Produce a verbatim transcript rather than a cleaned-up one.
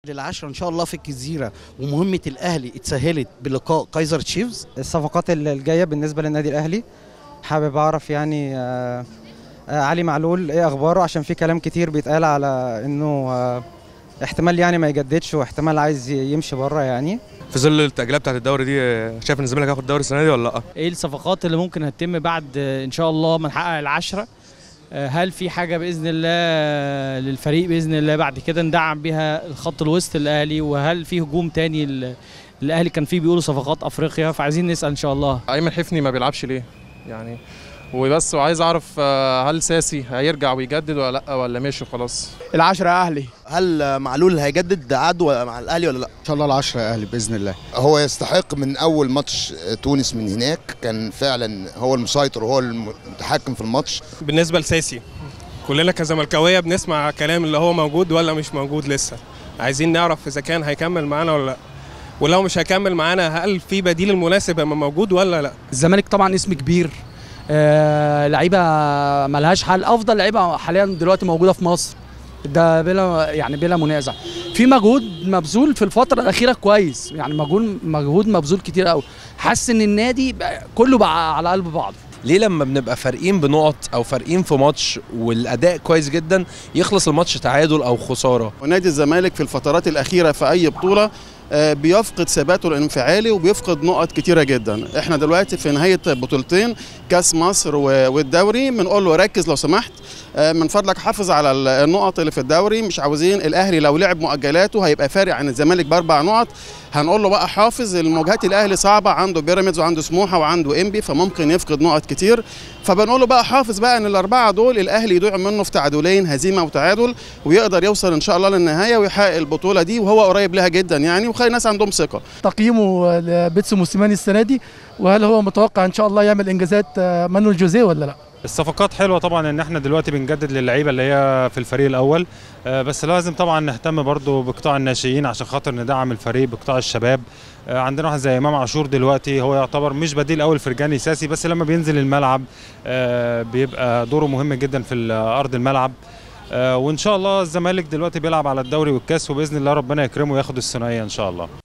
للعشرة ان شاء الله في الجزيره، ومهمه الاهلي اتسهلت بلقاء كايزر تشيفز. الصفقات الجايه بالنسبه للنادي الاهلي، حابب اعرف يعني آه آه علي معلول ايه اخباره، عشان في كلام كتير بيتقال على انه آه احتمال يعني ما يجددش، واحتمال عايز يمشي بره يعني. في ظل التأجيلات بتاعت الدوري دي، شايف ان الزمالك هياخد الدوري السنه دي ولا لا؟ ايه الصفقات اللي ممكن هتتم بعد ان شاء الله ما نحقق العشرة؟ هل في حاجه باذن الله للفريق باذن الله بعد كده ندعم بيها الخط الوسط الاهلي؟ وهل في هجوم تاني الاهلي كان فيه بيقولوا صفقات افريقيا؟ فعايزين نسال ان شاء الله. ايمن حفني ما بيلعبش ليه يعني؟ وبس، وعايز اعرف هل ساسي هيرجع ويجدد ولا لا، ولا ماشي خلاص؟ العشرة اهلي. هل معلول هيجدد عقده مع الاهلي ولا لا؟ ان شاء الله العشرة اهلي باذن الله. هو يستحق من اول ماتش تونس، من هناك كان فعلا هو المسيطر وهو المتحكم في الماتش. بالنسبه لساسي، كلنا كزملكاويه بنسمع كلام اللي هو موجود ولا مش موجود لسه، عايزين نعرف اذا كان هيكمل معانا ولا لا، ولو مش هيكمل معانا هل في بديل المناسب موجود ولا لا؟ الزمالك طبعا اسم كبير، آه لعيبه ملهاش حل، افضل لعيبه حاليا دلوقتي موجوده في مصر، ده بلا يعني بلا منازع. في مجهود مبذول في الفتره الاخيره كويس، يعني مجهود مجهود مبذول كتير قوي، حاسس ان النادي كله بقى على قلب بعض. ليه لما بنبقى فارقين بنقط او فارقين في ماتش والاداء كويس جدا يخلص الماتش تعادل او خساره؟ ونادي الزمالك في الفترات الاخيره في اي بطوله بيفقد ثباته الانفعالي وبيفقد نقط كتيره جدا. احنا دلوقتي في نهايه بطولتين، كاس مصر والدوري، بنقول له ركز لو سمحت، من فضلك حافظ على النقط اللي في الدوري، مش عاوزين الاهلي لو لعب مؤجلاته هيبقى فارق عن الزمالك باربع نقط، هنقول له بقى حافظ، المواجهات الاهلي صعبه، عنده بيراميدز وعنده سموحه وعنده انبي، فممكن يفقد نقط كتير، فبنقول له بقى حافظ بقى ان الاربعه دول الاهلي يضيع منه في تعادلين، هزيمه وتعادل، ويقدر يوصل ان شاء الله للنهايه ويحقق البطوله دي، وهو قريب لها جدا يعني، وخلي الناس عندهم ثقه. تقييمه لبيتسو موسيماني السنه دي، وهل هو متوقع ان شاء الله يعمل انجازات مانويل جوزيه ولا لا؟ الصفقات حلوه طبعا، ان احنا دلوقتي بنجدد للعيبه اللي هي في الفريق الاول، بس لازم طبعا نهتم برضو بقطاع الناشئين عشان خاطر ندعم الفريق بقطاع الشباب. عندنا واحد زي امام عاشور دلوقتي، هو يعتبر مش بديل اول فرجاني ساسي، بس لما بينزل الملعب بيبقى دوره مهم جدا في ارض الملعب. وان شاء الله الزمالك دلوقتي بيلعب على الدوري والكاس، وباذن الله ربنا يكرمه وياخد الثنائيه ان شاء الله.